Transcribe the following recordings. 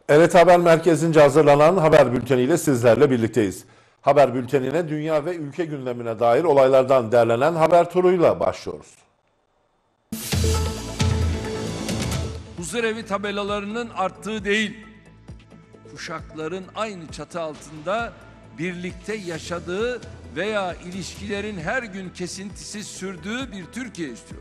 Evet, Haber Merkezi'nce hazırlanan haber bülteniyle sizlerle birlikteyiz. Haber bültenine dünya ve ülke gündemine dair olaylardan derlenen haber turuyla başlıyoruz. Huzurevi tabelalarının arttığı değil, kuşakların aynı çatı altında birlikte yaşadığı veya ilişkilerin her gün kesintisiz sürdüğü bir Türkiye istiyoruz.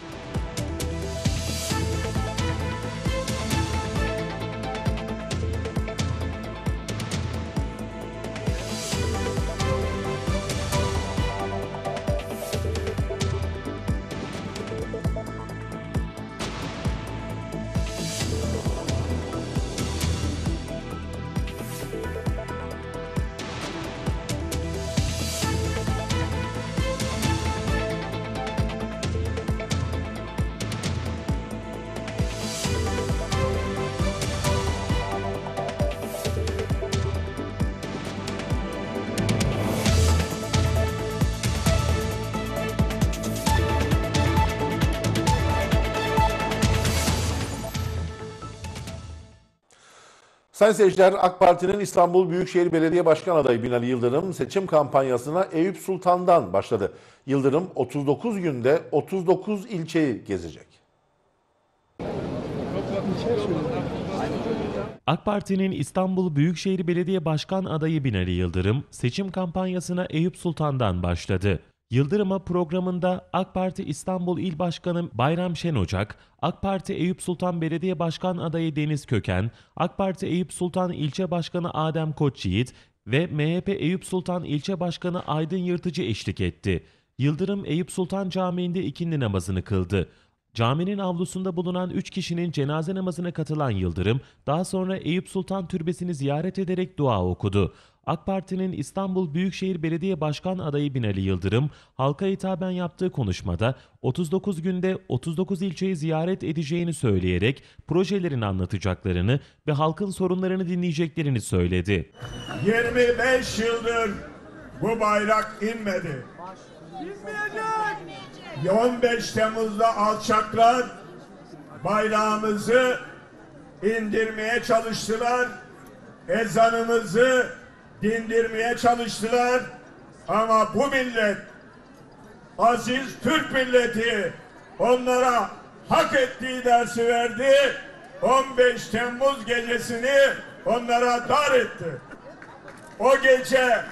Sayın seyirciler, AK Parti'nin İstanbul Büyükşehir Belediye Başkan adayı Binali Yıldırım seçim kampanyasına Eyüp Sultan'dan başladı. Yıldırım 39 günde 39 ilçeyi gezecek. AK Parti'nin İstanbul Büyükşehir Belediye Başkan adayı Binali Yıldırım seçim kampanyasına Eyüp Sultan'dan başladı. Yıldırım'a programında AK Parti İstanbul İl Başkanı Bayram Şenocak, AK Parti Eyüp Sultan Belediye Başkan adayı Deniz Köken, AK Parti Eyüp Sultan İlçe Başkanı Adem Koçyiğit ve MHP Eyüp Sultan İlçe Başkanı Aydın Yırtıcı eşlik etti. Yıldırım Eyüp Sultan Camii'nde ikindi namazını kıldı. Caminin avlusunda bulunan 3 kişinin cenaze namazına katılan Yıldırım, daha sonra Eyüp Sultan Türbesi'ni ziyaret ederek dua okudu. AK Parti'nin İstanbul Büyükşehir Belediye Başkan adayı Binali Yıldırım, halka hitaben yaptığı konuşmada 39 günde 39 ilçeyi ziyaret edeceğini söyleyerek projelerini anlatacaklarını ve halkın sorunlarını dinleyeceklerini söyledi. 25 yıldır bu bayrak inmedi. 15 Temmuz'da alçaklar bayrağımızı indirmeye çalıştılar. Ezanımızı dindirmeye çalıştılar. Ama bu millet, aziz Türk milleti onlara hak ettiği dersi verdi. 15 Temmuz gecesini onlara dar etti. O gece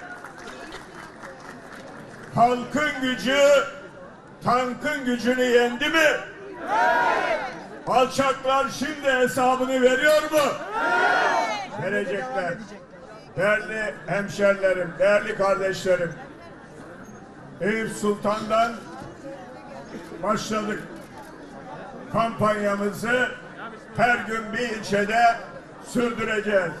halkın gücü tankın gücünü yendi mi? Evet. Alçaklar şimdi hesabını veriyor mu? Evet. Verecekler. Değerli hemşerilerim, değerli kardeşlerim, Eyüp Sultan'dan başladık. Kampanyamızı her gün bir ilçede sürdüreceğiz.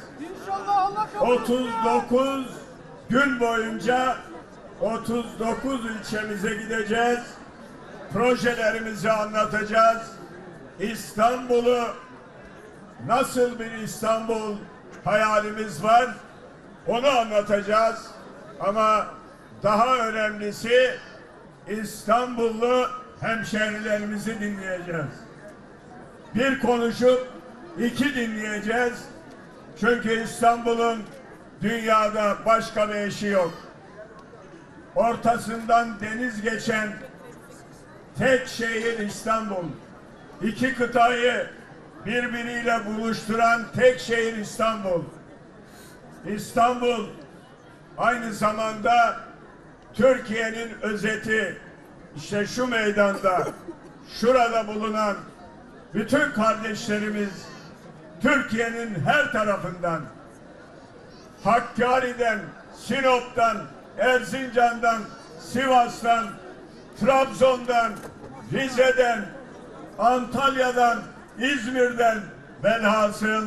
39 gün boyunca 39 ilçemize gideceğiz. Projelerimizi anlatacağız. İstanbul'u, nasıl bir İstanbul hayalimiz var, onu anlatacağız. Ama daha önemlisi İstanbullu hemşehrilerimizi dinleyeceğiz. Bir konuşup iki dinleyeceğiz. Çünkü İstanbul'un dünyada başka bir eşi yok. Ortasından deniz geçen tek şehir İstanbul. İki kıtayı birbiriyle buluşturan tek şehir İstanbul. İstanbul aynı zamanda Türkiye'nin özeti. İşte şu meydanda, şurada bulunan bütün kardeşlerimiz Türkiye'nin her tarafından, Hakkari'den, Sinop'tan, Erzincan'dan, Sivas'tan, Trabzon'dan, Rize'den, Antalya'dan, İzmir'den, velhasıl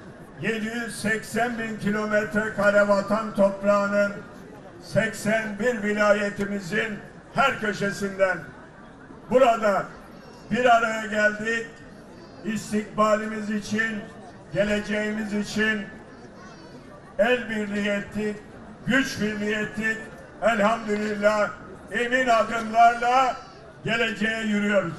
780 bin kilometre kare vatan toprağının 81 vilayetimizin her köşesinden burada bir araya geldik. İstikbalimiz için, geleceğimiz için el birliği ettik, güç birliği ettik. Elhamdülillah emin adımlarla geleceğe yürüyoruz.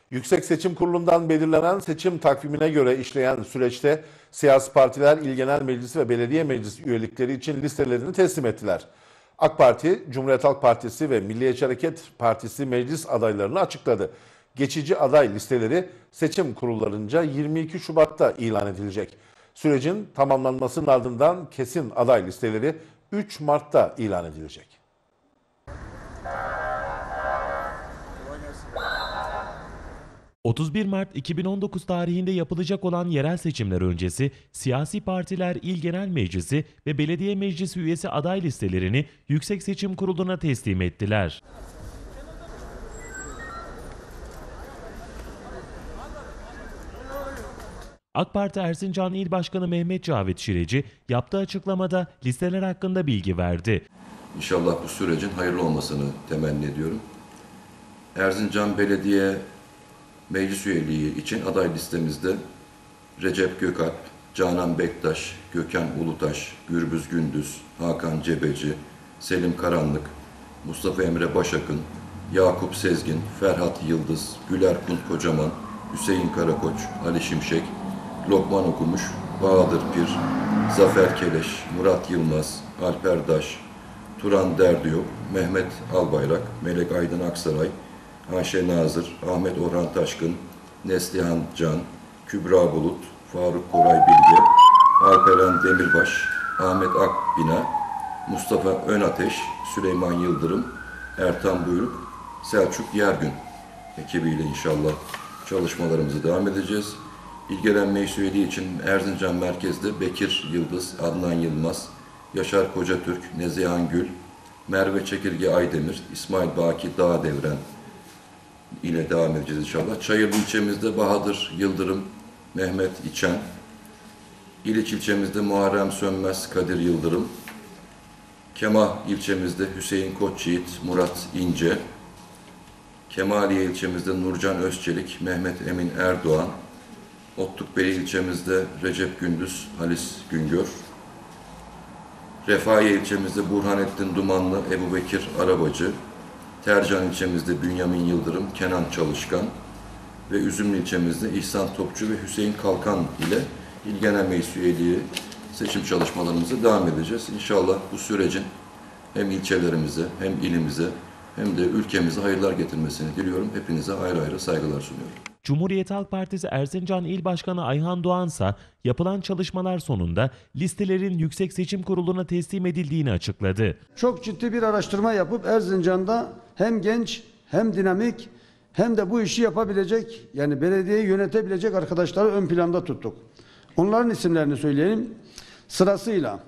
Yüksek Seçim Kurulu'ndan belirlenen seçim takvimine göre işleyen süreçte siyasi partiler İl Genel Meclisi ve Belediye Meclisi üyelikleri için listelerini teslim ettiler. AK Parti, Cumhuriyet Halk Partisi ve Milliyetçi Hareket Partisi meclis adaylarını açıkladı. Geçici aday listeleri seçim kurullarınca 22 Şubat'ta ilan edilecek. Sürecin tamamlanmasının ardından kesin aday listeleri 3 Mart'ta ilan edilecek. ...31 Mart 2019 tarihinde yapılacak olan yerel seçimler öncesi siyasi partiler İl Genel Meclisi ve Belediye Meclisi üyesi aday listelerini Yüksek Seçim Kurulu'na teslim ettiler. AK Parti Erzincan İl Başkanı Mehmet Cavit Şireci yaptığı açıklamada listeler hakkında bilgi verdi. İnşallah bu sürecin hayırlı olmasını temenni ediyorum. Erzincan Belediye Meclis üyeliği için aday listemizde Recep Gökalp, Canan Bektaş, Gökhan Ulutaş, Gürbüz Gündüz, Hakan Cebeci, Selim Karanlık, Mustafa Emre Başakın, Yakup Sezgin, Ferhat Yıldız, Güler Kunt Kocaman, Hüseyin Karakoç, Ali Şimşek, Lokman Okumuş, Bahadır Pir, Zafer Keleş, Murat Yılmaz, Alper Daş, Turan Derdiyok, Mehmet Albayrak, Melek Aydın Aksaray, Ayşe Nazır, Ahmet Orhan Taşkın, Neslihan Can, Kübra Bulut, Faruk Koray Bilge, Alperen Demirbaş, Ahmet Akbina, Mustafa Önateş, Süleyman Yıldırım, Ertan Buyruk, Selçuk Yergün ekibiyle inşallah çalışmalarımızı devam edeceğiz. İl Genel Meclis üyeliği için Erzincan merkezde Bekir Yıldız, Adnan Yılmaz, Yaşar Kocatürk, Nezihan Gül, Merve Çekirge Aydemir, İsmail Baki Dağdevren ile devam edeceğiz inşallah. Çayırlı ilçemizde Bahadır Yıldırım, Mehmet İçen, İliç ilçemizde Muharrem Sönmez, Kadir Yıldırım, Kemah ilçemizde Hüseyin Koçyiğit, Murat İnce, Kemaliye ilçemizde Nurcan Özçelik, Mehmet Emin Erdoğan, Otlukbey ilçemizde Recep Gündüz, Halis Güngör, Refahiye ilçemizde Burhanettin Dumanlı, Ebubekir Arabacı, Tercan ilçemizde Bünyamin Yıldırım, Kenan Çalışkan ve Üzümlü ilçemizde İhsan Topçu ve Hüseyin Kalkan ile İl Genel Meclis üyeliği seçim çalışmalarımıza devam edeceğiz. İnşallah bu sürecin hem ilçelerimize hem ilimize hem de ülkemize hayırlar getirmesini diliyorum. Hepinize ayrı ayrı saygılar sunuyorum. Cumhuriyet Halk Partisi Erzincan İl Başkanı Ayhan Doğansa yapılan çalışmalar sonunda listelerin Yüksek Seçim Kurulu'na teslim edildiğini açıkladı. Çok ciddi bir araştırma yapıp Erzincan'da hem genç hem dinamik hem de bu işi yapabilecek, yani belediyeyi yönetebilecek arkadaşları ön planda tuttuk. Onların isimlerini söyleyelim sırasıyla.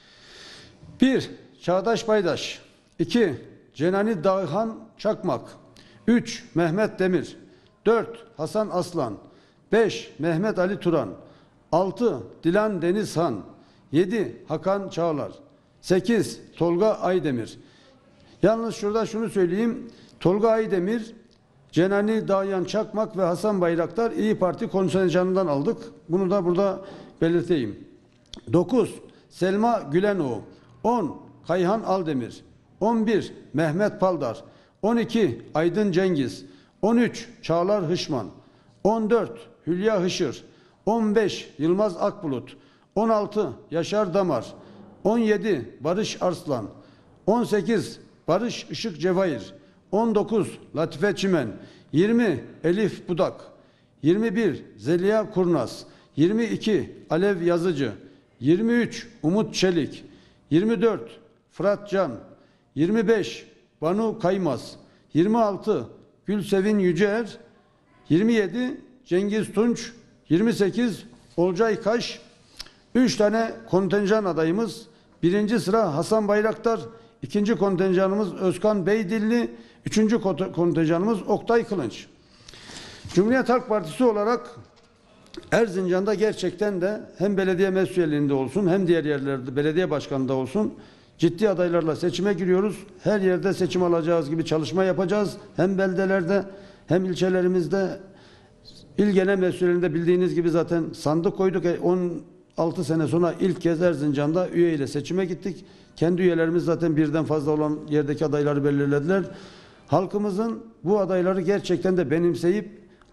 1. Çağdaş Baydaş, 2. Cenani Dağhan Çakmak, 3. Mehmet Demir, 4. Hasan Aslan, 5. Mehmet Ali Turan, 6. Dilan Denizhan, 7. Hakan Çağlar, 8. Tolga Aydemir. Yalnız şurada şunu söyleyeyim. Tolga Aydemir, Cenani Dağyan Çakmak ve Hasan Bayraktar İyi Parti kontenjanından aldık. Bunu da burada belirteyim. 9. Selma Gülenoğlu, 10. Kayhan Aldemir, 11. Mehmet Paldar, 12. Aydın Cengiz, 13. Çağlar Hışman, 14. Hülya Hışır, 15. Yılmaz Akbulut, 16. Yaşar Damar, 17. Barış Arslan, 18. Barış Işık Cevahir, 19. Latife Çimen, 20. Elif Budak, 21. Zeliha Kurnaz, 22. Alev Yazıcı, 23. Umut Çelik, 24. Fırat Can, 25. Banu Kaymaz, 26. Gülsevin Yüceer, 27. Cengiz Tunç, 28. Olcay Kaş. 3 tane kontenjan adayımız. 1. sıra Hasan Bayraktar, 2. kontenjanımız Özkan Beydilli, 3. kontenjanımız Oktay Kılınç. Cumhuriyet Halk Partisi olarak Erzincan'da gerçekten de hem belediye meclis üyeliğinde olsun hem diğer yerlerde belediye başkanında olsun ciddi adaylarla seçime giriyoruz. Her yerde seçim alacağız gibi çalışma yapacağız. Hem beldelerde hem ilçelerimizde. İl Genel Meclis üyelerinde bildiğiniz gibi zaten sandık koyduk. 16 sene sonra ilk kez Erzincan'da üye ile seçime gittik. Kendi üyelerimiz zaten birden fazla olan yerdeki adayları belirlediler. Halkımızın bu adayları gerçekten de benimseyip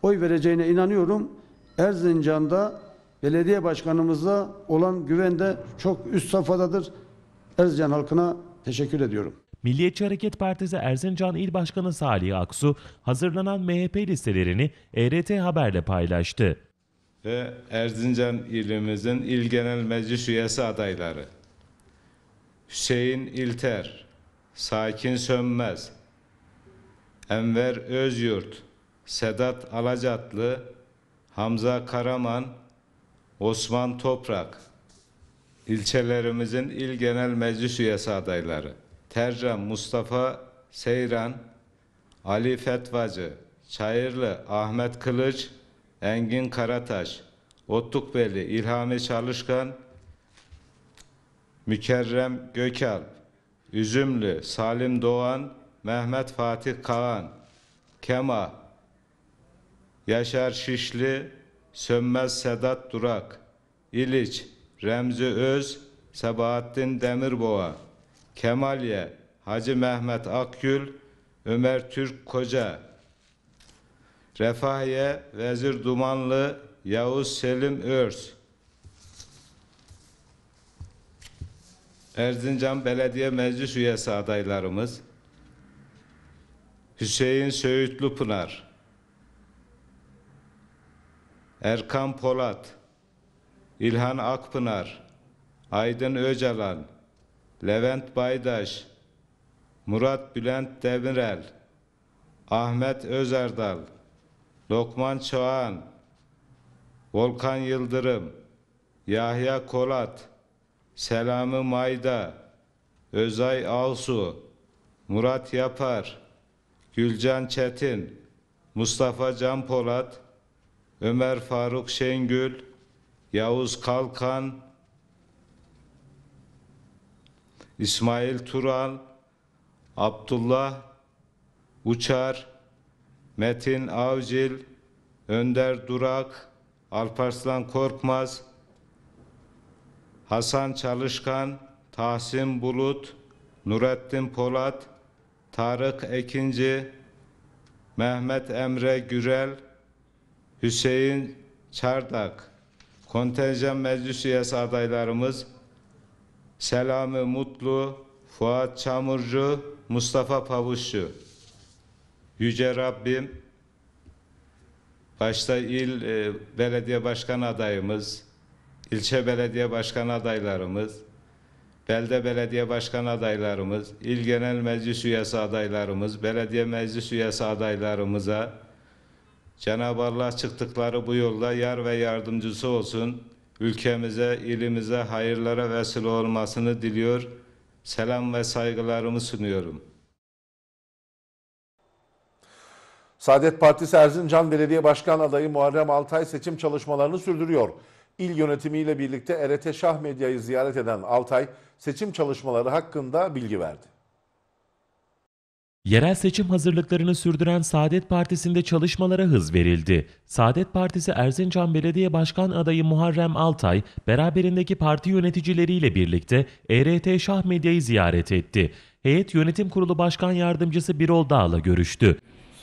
oy vereceğine inanıyorum. Erzincan'da belediye başkanımıza olan güven de çok üst safhadadır. Erzincan halkına teşekkür ediyorum. Milliyetçi Hareket Partisi Erzincan İl Başkanı Salih Aksu hazırlanan MHP listelerini ERT Haber'le paylaştı. Ve Erzincan ilimizin İl Genel Meclis Üyesi adayları: Hüseyin İlter, Sakin Sönmez, Enver Özyurt, Sedat Alacatlı, Hamza Karaman, Osman Toprak. İlçelerimizin İl Genel Meclis Üyesi adayları: Tercan Mustafa Seyran, Ali Fetvacı, Çayırlı Ahmet Kılıç, Engin Karataş, Otlukbeli İlhami Çalışkan, Mükerrem Gökalp, Üzümlü Salim Doğan, Mehmet Fatih Kağan, Kema, Yaşar Şişli, Sönmez Sedat Durak, İliç, Remzi Öz, Sebahattin Demirboğa, Kemalye, Hacı Mehmet Akgül, Ömer Türk Koca, Refahiye, Vezir Dumanlı, Yavuz Selim Örs. Erzincan Belediye Meclis Üyesi adaylarımız: Hüseyin Söğütlüpınar, Erkan Polat, İlhan Akpınar, Aydın Öcalan, Levent Baydaş, Murat Bülent Demirel, Ahmet Özerdal, Lokman Çoğan, Volkan Yıldırım, Yahya Kolat, Selami Mayda, Özay Alsu, Murat Yapar, Gülcan Çetin, Mustafa Can Polat, Ömer Faruk Şengül, Yavuz Kalkan, İsmail Tural, Abdullah Uçar, Metin Avcil, Önder Durak, Alparslan Korkmaz, Hasan Çalışkan, Tahsin Bulut, Nurettin Polat, Tarık Ekinci, Mehmet Emre Gürel, Hüseyin Çardak. Kontenjan Meclis Üyesi adaylarımız: Selami Mutlu, Fuat Çamurcu, Mustafa Pavuşçu. Yüce Rabbim, başta il belediye başkan adayımız, ilçe belediye başkan adaylarımız, belde belediye başkan adaylarımız, il genel meclis üyesi adaylarımız, belediye meclis üyesi adaylarımıza Cenab-ı Allah çıktıkları bu yolda yar ve yardımcısı olsun. Ülkemize, ilimize hayırlara vesile olmasını diliyor. Selam ve saygılarımı sunuyorum. Saadet Partisi Erzincan Belediye Başkan adayı Muharrem Altay seçim çalışmalarını sürdürüyor. İl yönetimiyle birlikte ERT Şah Medya'yı ziyaret eden Altay, seçim çalışmaları hakkında bilgi verdi. Yerel seçim hazırlıklarını sürdüren Saadet Partisi'nde çalışmalara hız verildi. Saadet Partisi Erzincan Belediye Başkan adayı Muharrem Altay, beraberindeki parti yöneticileriyle birlikte ERT Şah Medya'yı ziyaret etti. Heyet Yönetim Kurulu Başkan Yardımcısı Birol Dağ'la görüştü.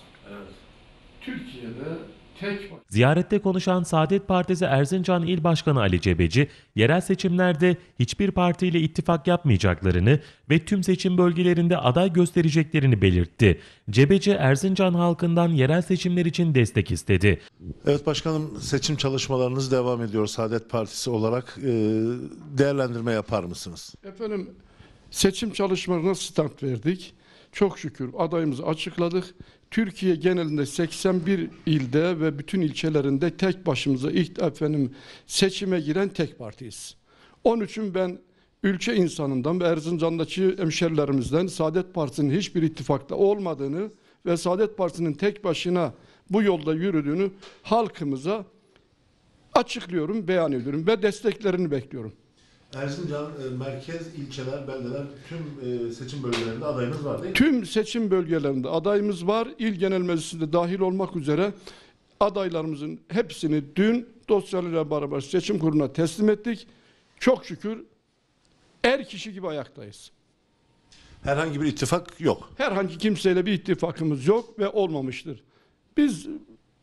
Türkiye'de Ziyarette konuşan Saadet Partisi Erzincan İl Başkanı Ali Cebeci, yerel seçimlerde hiçbir partiyle ittifak yapmayacaklarını ve tüm seçim bölgelerinde aday göstereceklerini belirtti. Cebeci, Erzincan halkından yerel seçimler için destek istedi. Evet başkanım, seçim çalışmalarınız devam ediyor Saadet Partisi olarak. Değerlendirme yapar mısınız? efendim seçim çalışmalarına start verdik. Çok şükür adayımızı açıkladık. Türkiye genelinde 81 ilde ve bütün ilçelerinde tek başımıza seçime giren tek partiyiz. Onun için ben ülke insanından ve Erzincan'daki hemşerilerimizden Saadet Partisi'nin hiçbir ittifakta olmadığını ve Saadet Partisi'nin tek başına bu yolda yürüdüğünü halkımıza açıklıyorum, beyan ediyorum ve desteklerini bekliyorum. Erzincan merkez, ilçeler, beldeler, tüm seçim bölgelerinde adayınız var değil mi? Tüm seçim bölgelerinde adayımız var. İl Genel Meclisi'nde dahil olmak üzere adaylarımızın hepsini dün dosyalarıyla beraber seçim kuruluna teslim ettik. Çok şükür er kişi gibi ayaktayız. Herhangi bir ittifak yok. Herhangi kimseyle bir ittifakımız yok ve olmamıştır. Biz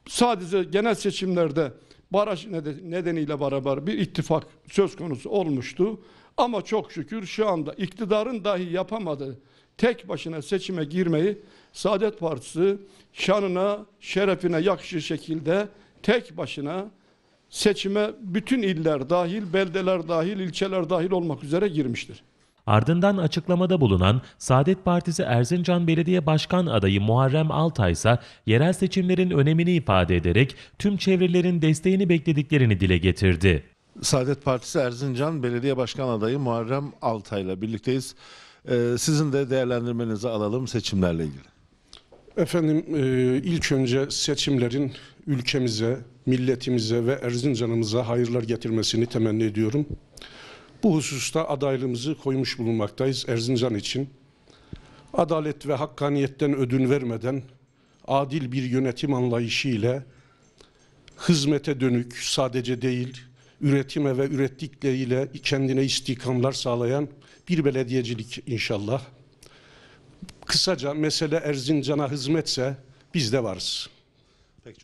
sadece genel seçimlerde baraj nedeniyle beraber bir ittifak söz konusu olmuştu. Ama çok şükür şu anda iktidarın dahi yapamadığı tek başına seçime girmeyi Saadet Partisi şanına, şerefine yakışır şekilde tek başına seçime bütün iller dahil, beldeler dahil, ilçeler dahil olmak üzere girmiştir. Ardından açıklamada bulunan Saadet Partisi Erzincan Belediye Başkan adayı Muharrem Altay ise yerel seçimlerin önemini ifade ederek tüm çevrelerin desteğini beklediklerini dile getirdi. Saadet Partisi Erzincan Belediye Başkan adayı Muharrem Altay'la birlikteyiz. Sizin de değerlendirmenizi alalım seçimlerle ilgili. Efendim ilk önce seçimlerin ülkemize, milletimize ve Erzincan'ımıza hayırlar getirmesini temenni ediyorum. Bu hususta adaylığımızı koymuş bulunmaktayız Erzincan için. Adalet ve hakkaniyetten ödün vermeden adil bir yönetim anlayışı ile hizmete dönük sadece değil, üretime ve ürettikleriyle kendine istikamlar sağlayan bir belediyecilik inşallah. Kısaca mesele Erzincan'a hizmetse biz de varız. Peki.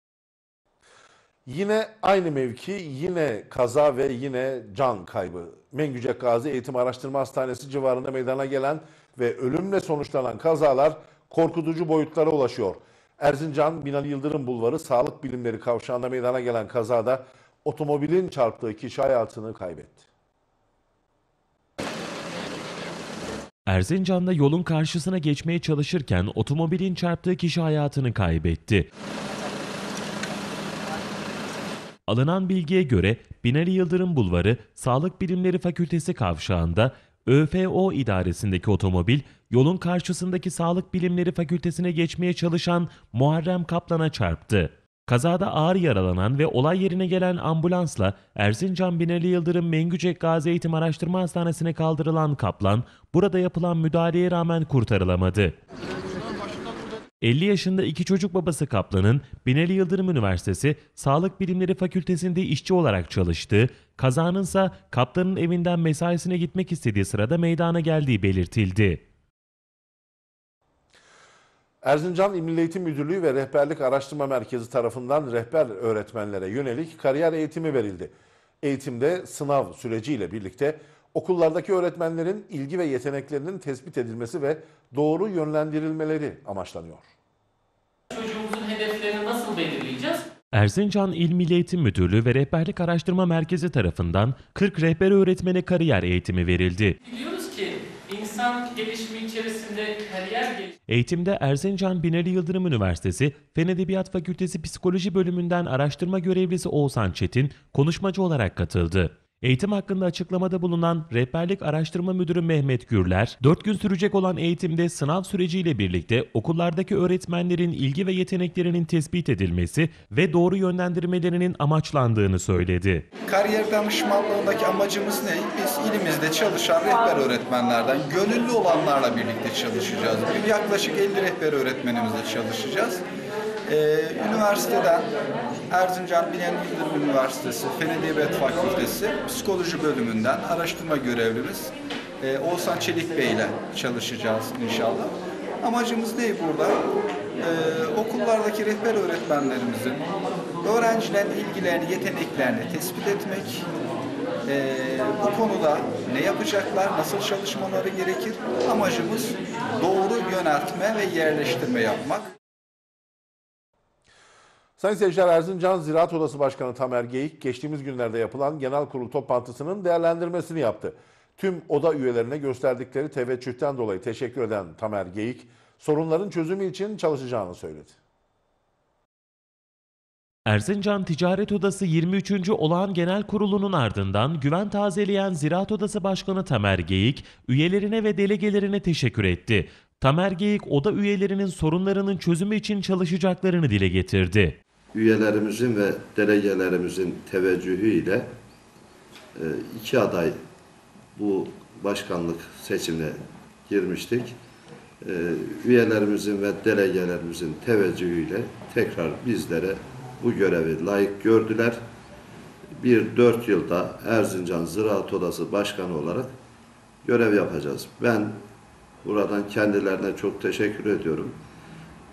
Yine aynı mevki, yine kaza ve yine can kaybı. Mengücek Gazi Eğitim Araştırma Hastanesi civarında meydana gelen ve ölümle sonuçlanan kazalar korkutucu boyutlara ulaşıyor. Erzincan Binali Yıldırım Bulvarı Sağlık Bilimleri Kavşağı'nda meydana gelen kazada otomobilin çarptığı kişi hayatını kaybetti. Erzincan'da yolun karşısına geçmeye çalışırken otomobilin çarptığı kişi hayatını kaybetti. Alınan bilgiye göre Binali Yıldırım Bulvarı Sağlık Bilimleri Fakültesi kavşağında ÖFO idaresindeki otomobil yolun karşısındaki Sağlık Bilimleri Fakültesine geçmeye çalışan Muharrem Kaplan'a çarptı. Kazada ağır yaralanan ve olay yerine gelen ambulansla Erzincan Binali Yıldırım Mengücek Gazi Eğitim Araştırma Hastanesi'ne kaldırılan Kaplan, burada yapılan müdahaleye rağmen kurtarılamadı. 50 yaşında iki çocuk babası Kaplan'ın Binali Yıldırım Üniversitesi Sağlık Bilimleri Fakültesi'nde işçi olarak çalıştığı, kazanın ise Kaplan'ın evinden mesaisine gitmek istediği sırada meydana geldiği belirtildi. Erzincan İl Milli Eğitim Müdürlüğü ve Rehberlik Araştırma Merkezi tarafından rehber öğretmenlere yönelik kariyer eğitimi verildi. Eğitimde sınav süreciyle birlikte okullardaki öğretmenlerin ilgi ve yeteneklerinin tespit edilmesi ve doğru yönlendirilmeleri amaçlanıyor. Çocuğumuzun hedeflerini nasıl belirleyeceğiz? Erzincan İl Milli Eğitim Müdürlüğü ve Rehberlik Araştırma Merkezi tarafından 40 rehber öğretmene kariyer eğitimi verildi. Biliyoruz ki insan gelişimi içerisinde kariyer gelişimi... Eğitimde Erzincan Binali Yıldırım Üniversitesi Fen Edebiyat Fakültesi Psikoloji Bölümünden araştırma görevlisi Oğuzhan Çetin konuşmacı olarak katıldı. Eğitim hakkında açıklamada bulunan Rehberlik Araştırma Müdürü Mehmet Gürler, 4 gün sürecek olan eğitimde sınav süreciyle birlikte okullardaki öğretmenlerin ilgi ve yeteneklerinin tespit edilmesi ve doğru yönlendirmelerinin amaçlandığını söyledi. Kariyer danışmanlığındaki amacımız ne? Biz ilimizde çalışan rehber öğretmenlerden gönüllü olanlarla birlikte çalışacağız. Yaklaşık 50 rehber öğretmenimizle çalışacağız. Üniversiteden Erzincan Binali Yıldırım Üniversitesi Fen Edebiyat Fakültesi Psikoloji Bölümünden araştırma görevlimiz Oğuzhan Çelik Bey ile çalışacağız inşallah. Amacımız ne burada? Okullardaki rehber öğretmenlerimizin öğrencilerin ilgilerini, yeteneklerini tespit etmek, bu konuda ne yapacaklar, nasıl çalışmaları gerekir? Amacımız doğru yöneltme ve yerleştirme yapmak. Sayın seyirciler, Erzincan Ziraat Odası Başkanı Tamer Geyik geçtiğimiz günlerde yapılan genel kurul toplantısının değerlendirmesini yaptı. Tüm oda üyelerine gösterdikleri teveccühten dolayı teşekkür eden Tamer Geyik, sorunların çözümü için çalışacağını söyledi. Erzincan Ticaret Odası 23. Olağan Genel Kurulu'nun ardından güven tazeleyen Ziraat Odası Başkanı Tamer Geyik, üyelerine ve delegelerine teşekkür etti. Tamer Geyik, oda üyelerinin sorunlarının çözümü için çalışacaklarını dile getirdi. Üyelerimizin ve delegelerimizin teveccühüyle iki aday bu başkanlık seçimine girmiştik. Üyelerimizin ve delegelerimizin teveccühüyle tekrar bizlere bu görevi layık gördüler. 4 yılda Erzincan Ziraat Odası Başkanı olarak görev yapacağız. Ben buradan kendilerine çok teşekkür ediyorum.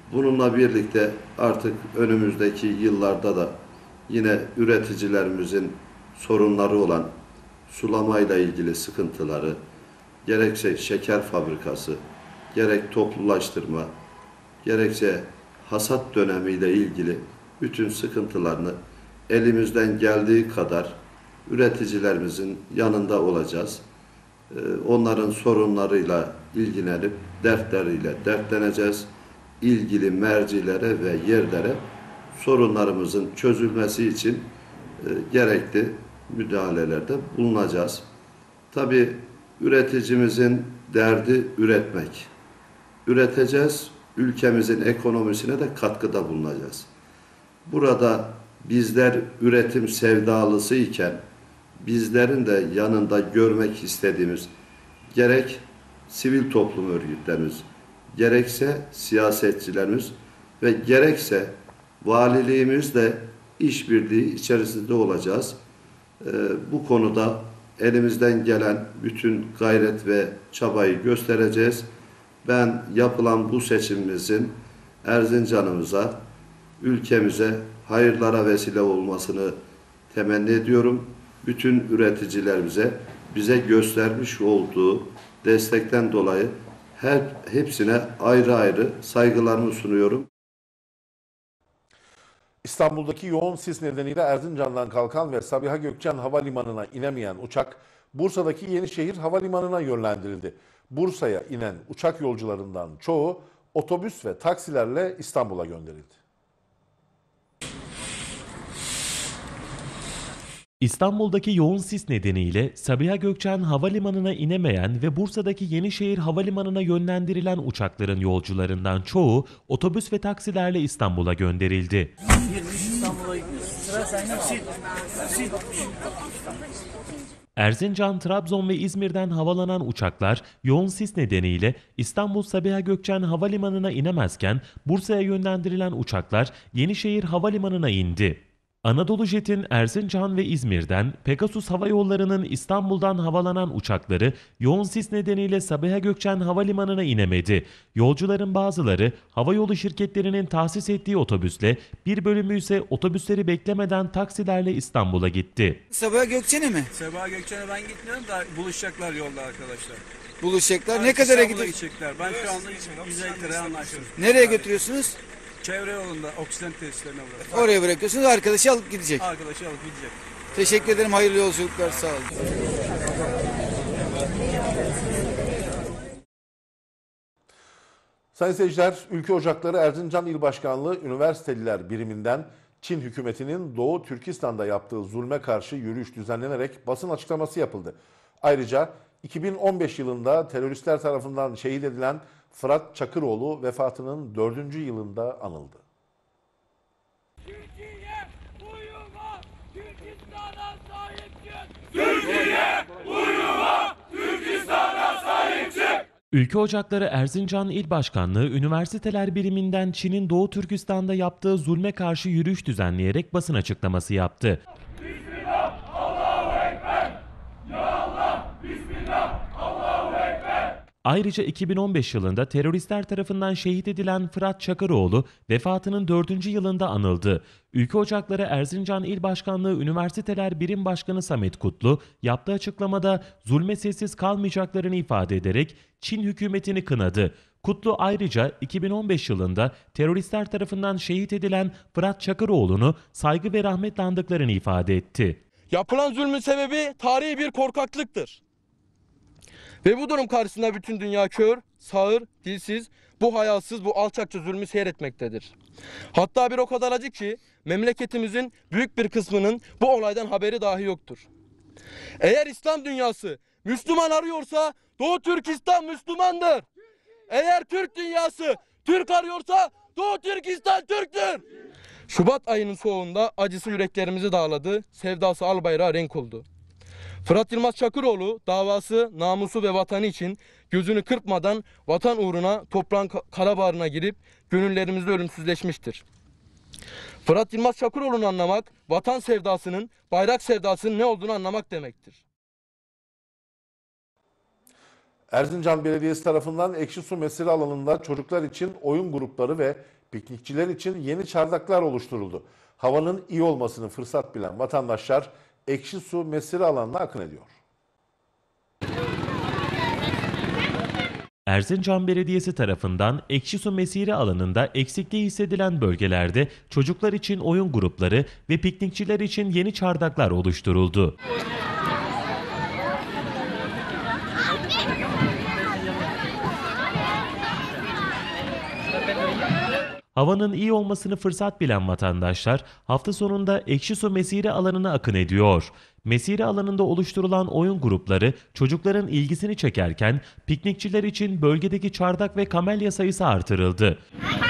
Bununla birlikte artık önümüzdeki yıllarda da yine üreticilerimizin sorunları olan sulamayla ilgili sıkıntıları, gerekse şeker fabrikası, gerek toplulaştırma, gerekse hasat dönemiyle ilgili bütün sıkıntılarını elimizden geldiği kadar üreticilerimizin yanında olacağız. Onların sorunlarıyla ilgilenip dertleriyle dertleneceğiz. İlgili mercilere ve yerlere sorunlarımızın çözülmesi için gerekli müdahalelerde bulunacağız. Tabii üreticimizin derdi üretmek. Üreteceğiz, ülkemizin ekonomisine de katkıda bulunacağız. Burada bizler üretim sevdalısı iken bizlerin de yanında görmek istediğimiz gerek sivil toplum örgütlerimiz, gerekse siyasetçilerimiz ve gerekse valiliğimizle işbirliği içerisinde olacağız. Bu konuda elimizden gelen bütün gayret ve çabayı göstereceğiz. Ben yapılan bu seçimimizin Erzincan'ımıza, ülkemize hayırlara vesile olmasını temenni ediyorum. Bütün üreticilerimize bize göstermiş olduğu destekten dolayı hepsine ayrı ayrı saygılarımı sunuyorum. İstanbul'daki yoğun sis nedeniyle Erzincan'dan kalkan ve Sabiha Gökçen Havalimanı'na inemeyen uçak Bursa'daki Yenişehir Havalimanı'na yönlendirildi. Bursa'ya inen uçak yolcularından çoğu otobüs ve taksilerle İstanbul'a gönderildi. İstanbul'daki yoğun sis nedeniyle Sabiha Gökçen Havalimanı'na inemeyen ve Bursa'daki Yenişehir Havalimanı'na yönlendirilen uçakların yolcularından çoğu otobüs ve taksilerle İstanbul'a gönderildi. Erzincan, Trabzon ve İzmir'den havalanan uçaklar yoğun sis nedeniyle İstanbul Sabiha Gökçen Havalimanı'na inemezken Bursa'ya yönlendirilen uçaklar Yenişehir Havalimanı'na indi. Anadolu Jet'in Erzincan ve İzmir'den, Pegasus Hava Yolları'nın İstanbul'dan havalanan uçakları yoğun sis nedeniyle Sabiha Gökçen Havalimanı'na inemedi. Yolcuların bazıları havayolu şirketlerinin tahsis ettiği otobüsle, bir bölümü ise otobüsleri beklemeden taksilerle İstanbul'a gitti. Sabiha Gökçen'e mi? Sabiha Gökçen'e ben gitmiyorum da buluşacaklar yolda arkadaşlar. Buluşacaklar. Yani ne kadara İstanbul'a gidecekler? Ben şu anda 150 liraya anlaştım. Nereye götürüyorsunuz? Çevre yolunda, oksijen tesislerine bırak. Oraya bırakıyorsunuz, arkadaşı alıp gidecek. Arkadaşı alıp gidecek. Teşekkür ederim, hayırlı yolculuklar, sağ olun. Sayın seyirciler, Ülke Ocakları Erzincan İl Başkanlığı Üniversiteliler Biriminden Çin hükümetinin Doğu Türkistan'da yaptığı zulme karşı yürüyüş düzenlenerek basın açıklaması yapıldı. Ayrıca 2015 yılında teröristler tarafından şehit edilen Fırat Çakıroğlu vefatının 4. yılında anıldı. Türkiye uyuma, Türkistan'a sahip çık! Türkiye uyuma, Türkistan'a sahip çık! Ülke Ocakları Erzincan İl Başkanlığı Üniversiteler Biriminden Çin'in Doğu Türkistan'da yaptığı zulme karşı yürüyüş düzenleyerek basın açıklaması yaptı. Bismillah, Allahu Ekber! Ya Allah, Bismillah, Allahu Ekber! Ayrıca 2015 yılında teröristler tarafından şehit edilen Fırat Çakıroğlu vefatının 4. yılında anıldı. Ülke Ocakları Erzincan İl Başkanlığı Üniversiteler Birim Başkanı Samet Kutlu yaptığı açıklamada zulme sessiz kalmayacaklarını ifade ederek Çin hükümetini kınadı. Kutlu ayrıca 2015 yılında teröristler tarafından şehit edilen Fırat Çakıroğlu'nu saygı ve rahmetle andıklarını ifade etti. Yapılan zulmün sebebi tarihi bir korkaklıktır. Ve bu durum karşısında bütün dünya kör, sağır, dilsiz, bu hayasız, bu alçakça zulmü seyretmektedir. Hatta bir o kadar acı ki memleketimizin büyük bir kısmının bu olaydan haberi dahi yoktur. Eğer İslam dünyası Müslüman arıyorsa Doğu Türkistan Müslümandır. Eğer Türk dünyası Türk arıyorsa Doğu Türkistan Türktür. Şubat ayının soğuğunda acısı yüreklerimizi dağladı, sevdası al bayrağı renk oldu. Fırat Yılmaz Çakıroğlu davası, namusu ve vatanı için gözünü kırpmadan vatan uğruna toprağın karabaharına girip gönüllerimizde ölümsüzleşmiştir. Fırat Yılmaz Çakıroğlu'nu anlamak, vatan sevdasının, bayrak sevdasının ne olduğunu anlamak demektir. Erzincan Belediyesi tarafından Ekşi Su Mesire alanında çocuklar için oyun grupları ve Piknikçiler için yeni çardaklar oluşturuldu. Havanın iyi olmasını fırsat bilen vatandaşlar Ekşi Su mesire alanına akın ediyor. Erzincan Belediyesi tarafından Ekşi Su mesire alanında eksikliği hissedilen bölgelerde çocuklar için oyun grupları ve piknikçiler için yeni çardaklar oluşturuldu. Havanın iyi olmasını fırsat bilen vatandaşlar hafta sonunda Ekşi Su mesire alanına akın ediyor. Mesire alanında oluşturulan oyun grupları çocukların ilgisini çekerken piknikçiler için bölgedeki çardak ve kamelya sayısı artırıldı.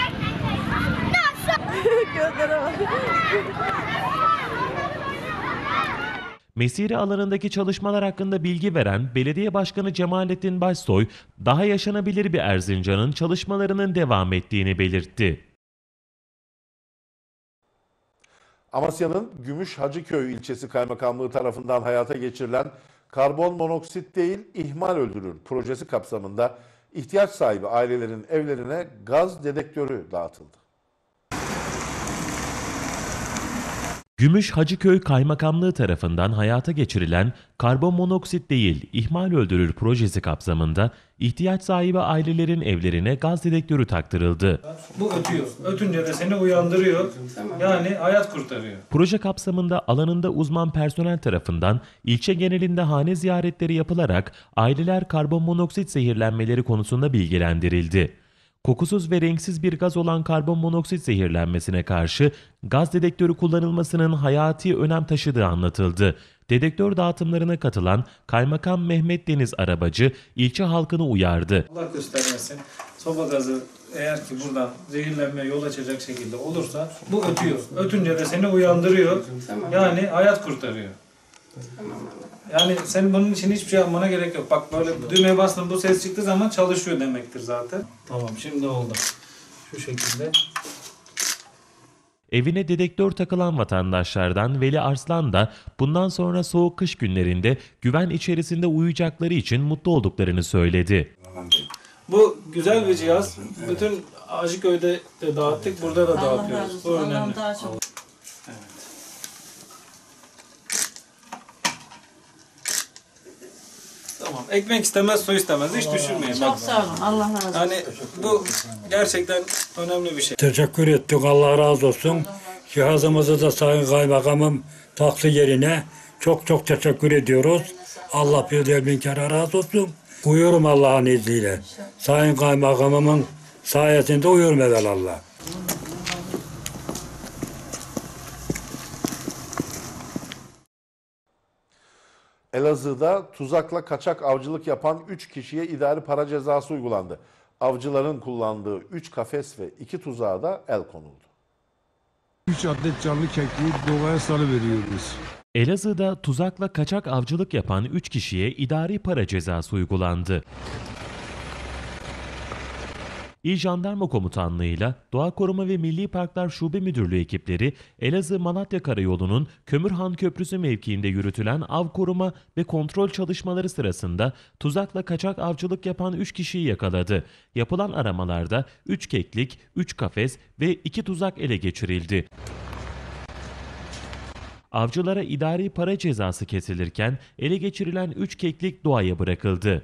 Mesire alanındaki çalışmalar hakkında bilgi veren Belediye Başkanı Cemalettin Başsoy, daha yaşanabilir bir Erzincan'ın çalışmalarının devam ettiğini belirtti. Amasya'nın Gümüş Hacıköy ilçesi kaymakamlığı tarafından hayata geçirilen karbon monoksit değil ihmal öldürür projesi kapsamında ihtiyaç sahibi ailelerin evlerine gaz dedektörü dağıtıldı. Gümüş Hacıköy Kaymakamlığı tarafından hayata geçirilen karbon monoksit değil ihmal öldürür projesi kapsamında ihtiyaç sahibi ailelerin evlerine gaz dedektörü taktırıldı. Bu ötüyor. Ötünce de seni uyandırıyor. Yani hayat kurtarıyor. Proje kapsamında alanında uzman personel tarafından ilçe genelinde hane ziyaretleri yapılarak aileler karbon monoksit zehirlenmeleri konusunda bilgilendirildi. Kokusuz ve renksiz bir gaz olan karbon monoksit zehirlenmesine karşı gaz dedektörü kullanılmasının hayati önem taşıdığı anlatıldı. Dedektör dağıtımlarına katılan Kaymakam Mehmet Deniz Arabacı ilçe halkını uyardı. Allah göstermesin. Soba gazı eğer ki buradan zehirlenmeye yol açacak şekilde olursa bu ötüyor. Ötünce de seni uyandırıyor. Yani hayat kurtarıyor. Yani senin bunun için hiçbir şey yapmana gerek yok. Bak böyle düğmeye bastın, bu ses çıktığı zaman çalışıyor demektir zaten. Tamam, şimdi oldu. Şu şekilde. Evine dedektör takılan vatandaşlardan Veli Arslan da bundan sonra soğuk kış günlerinde güven içerisinde uyuyacakları için mutlu olduklarını söyledi. Bu güzel bir cihaz. Bütün Hacıköy'de de dağıttık, burada da dağıtıyoruz. Bu önemli. Evet. Tamam. Ekmek istemez, su istemez. Hiç düşünmeyin. Çok sağ olun. Allah razı olsun. Yani bu gerçekten önemli bir şey. Teşekkür ettik. Allah razı olsun. Cihazımızı da Sayın Kaymakamım taktı yerine. Çok çok teşekkür ediyoruz. Allah bir bin kere razı olsun. Uyuyorum Allah'ın izniyle. Sayın Kaymakamımın sayesinde uyuyorum evelallah. Elazığ'da tuzakla kaçak avcılık yapan 3 kişiye idari para cezası uygulandı. Avcıların kullandığı 3 kafes ve 2 tuzağa da el konuldu. 3 adet canlı kekliği doğaya salıveriyoruz. Elazığ'da tuzakla kaçak avcılık yapan 3 kişiye idari para cezası uygulandı. İl Jandarma Komutanlığı'yla Doğa Koruma ve Milli Parklar Şube Müdürlüğü ekipleri Elazığ-Malatya Karayolu'nun Kömürhan Köprüsü mevkiinde yürütülen av koruma ve kontrol çalışmaları sırasında tuzakla kaçak avcılık yapan 3 kişiyi yakaladı. Yapılan aramalarda 3 keklik, 3 kafes ve 2 tuzak ele geçirildi. Avcılara idari para cezası kesilirken ele geçirilen 3 keklik doğaya bırakıldı.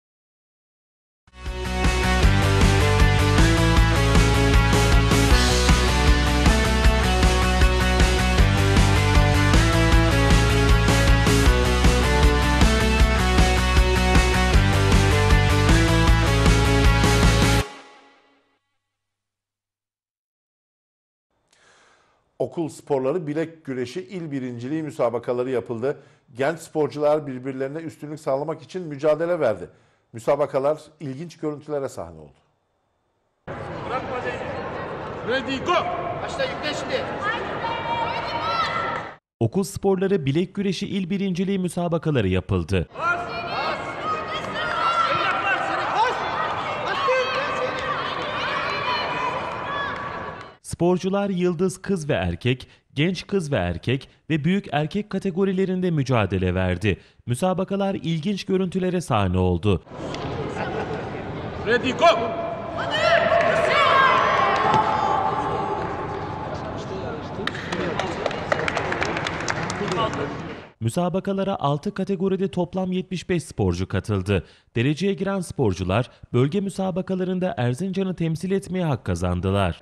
Okul sporları bilek güreşi il birinciliği müsabakaları yapıldı. Genç sporcular birbirlerine üstünlük sağlamak için mücadele verdi. Müsabakalar ilginç görüntülere sahne oldu. Ready go. Başla yükle şimdi. Okul sporları bilek güreşi il birinciliği müsabakaları yapıldı. Sporcular yıldız kız ve erkek, genç kız ve erkek ve büyük erkek kategorilerinde mücadele verdi. Müsabakalar ilginç görüntülere sahne oldu. Ready go. Müsabakalara 6 kategoride toplam 75 sporcu katıldı. Dereceye giren sporcular bölge müsabakalarında Erzincan'ı temsil etmeye hak kazandılar.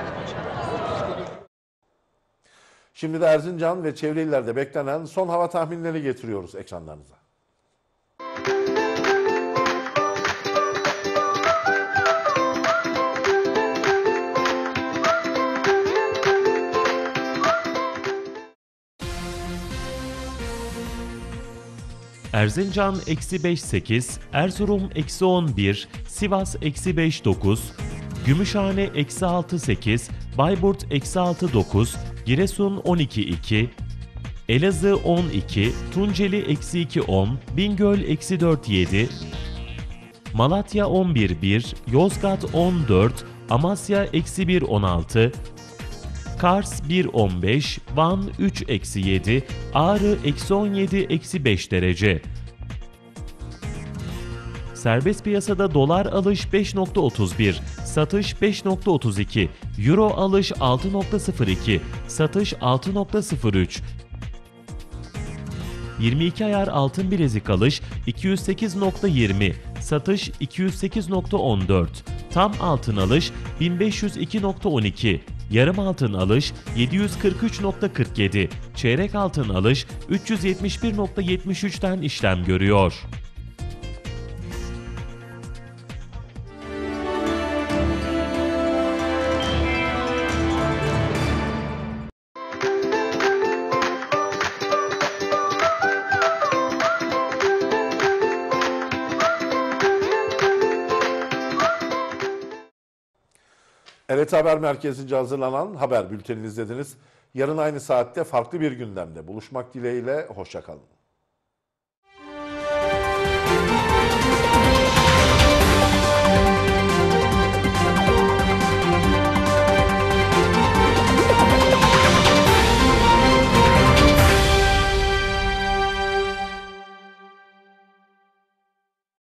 Şimdi de Erzincan ve çevre illerde beklenen son hava tahminleri getiriyoruz ekranlarınıza. Erzincan -5-8, Erzurum -11, Sivas -5-9, Gümüşhane -6-8, Bayburt -6-9, Giresun 12-2, Elazığ 12, Tunceli -2-10, Bingöl -4-7, Malatya 11-1, Yozgat 14, Amasya -1-16, Kars 1-15, Van 3-7, Ağrı -17-5 derece. Serbest piyasada dolar alış 5.31, satış 5.32, euro alış 6.02, satış 6.03. 22 ayar altın bilezik alış 208.20, satış 208.14, tam altın alış 1502.12, yarım altın alış 743.47, çeyrek altın alış 371.73'ten işlem görüyor. Evet, Haber Merkezi'nce hazırlanan haber bültenini izlediniz. Yarın aynı saatte farklı bir gündemde buluşmak dileğiyle, hoşça kalın.